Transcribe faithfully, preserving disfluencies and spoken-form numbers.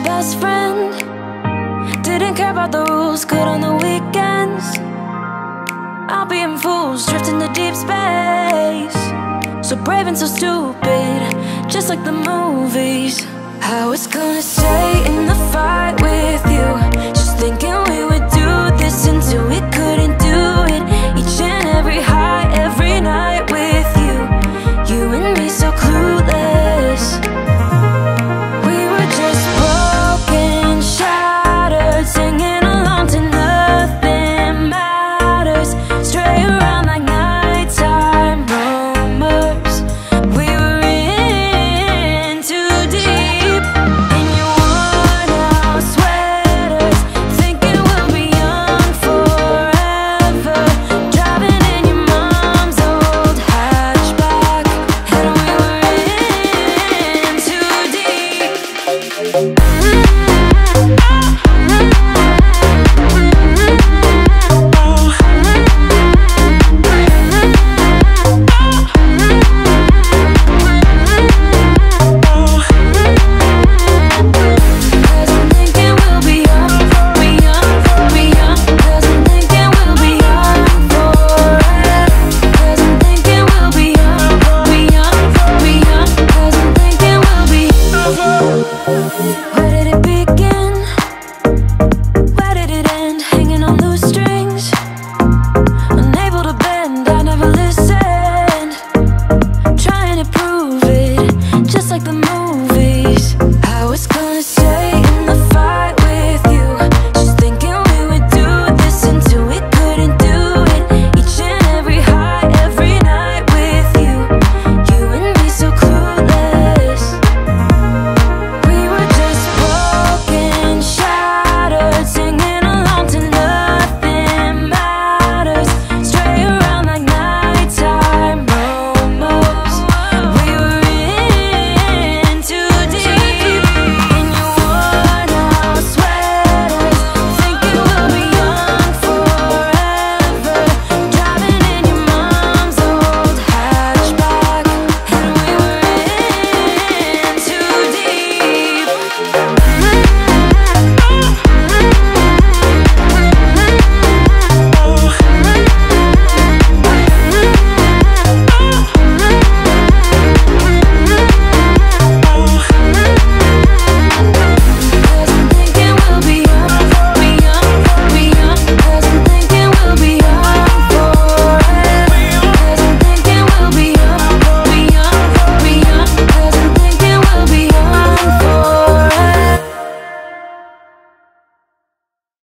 best friend. Didn't care about the rules, good on the weekends. I'll be in fools, drifting to deep space. So brave and so stupid, just like the movies. I was gonna stay in the fight with you, just thinking we would do this until we couldn't